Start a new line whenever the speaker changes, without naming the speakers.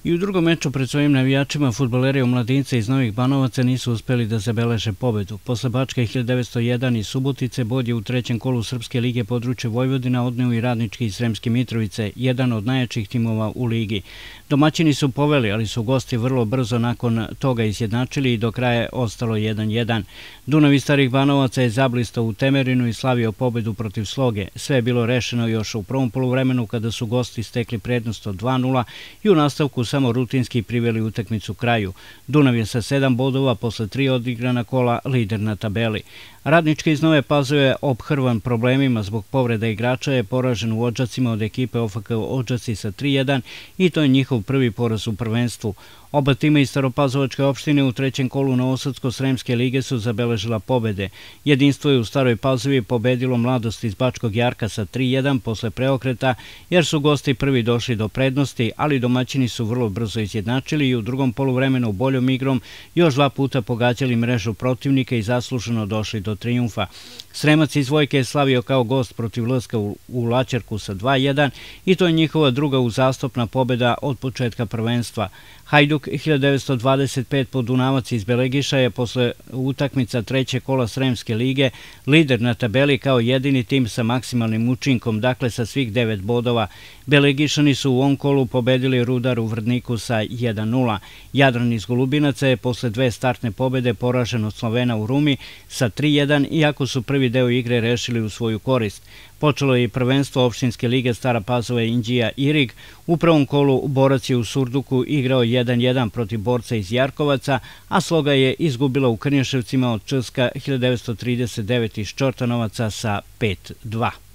I u drugom meču pred svojim navijačima fudbaleri Omladinca iz Novih Banovaca nisu uspeli da zabeleže pobedu. Posle Bačke 1901 i Subotice bod je u trećem kolu Srpske lige područje Vojvodina odneo i Radnički iz Sremske Mitrovice, jedan od najjačih timova u ligi. Domaćini su poveli, ali su gosti vrlo brzo nakon toga izjednačili i do kraja je ostalo 1:1. Dunav iz Starih Banovaca je zablistao u Temerinu i slavio pobedu protiv Sloge. Sve je bilo rešeno još u prvom poluvremenu kada su gosti stekli prednost od 2:0 i u nastavku samo rutinski priveli utakmicu kraju. Dunav je sa 7 bodova posle 3 odigrana kola lider na tabeli. Radnički iz Nove Pazove, ophrvan problemima zbog povreda igrača, je poražen u Odžacima od ekipe OFK Odžaci sa 3:1 i to je njihov prvi poraz u prvenstvu. Oba tima iz Staropazovačke opštine u trećem kolu Novosadsko-Sremske lige su zabeležila pobede. Jedinstvo je u Staroj Pazovi pobedilo Mladost iz Bačkog Jarka sa 3:1 posle preokreta, jer su gosti prvi došli do prednosti, ali domaćini su vrlo brzo izjednačili i u drugom poluvremenu boljom igrom još 2 puta pogađali mrežu protivnika i zasluženo došli do trijumfa. Sremac iz Vojke je slavio kao gost protiv LSK u Laćarku sa 2:1 i to je njihova druga uzastopna pobeda od početka prvenstva. Hajduk 1925 Podunavac iz Belegiša je posle utakmica trećeg kola Sremske lige lider na tabeli kao jedini tim sa maksimalnim učinkom, dakle sa svih 9 bodova. Belegišani su u ovom kolu pobedili Rudar u Vrdniku sa 1:0. Jadran iz Golubinaca je posle 2 startne pobede poražen od Slovena u Rumi sa 3:1, iako su prvi deo igre rešili u svoju korist. Počelo je i prvenstvo opštinske lige Stara Pazova Inđija Irig. U prvom kolu Borac je u Surduku igrao 1:1 protiv Borca iz Jarkovaca, a Sloga je izgubila u Krnješevcima od ČSKA 1939 iz Čortanovaca sa 5:2.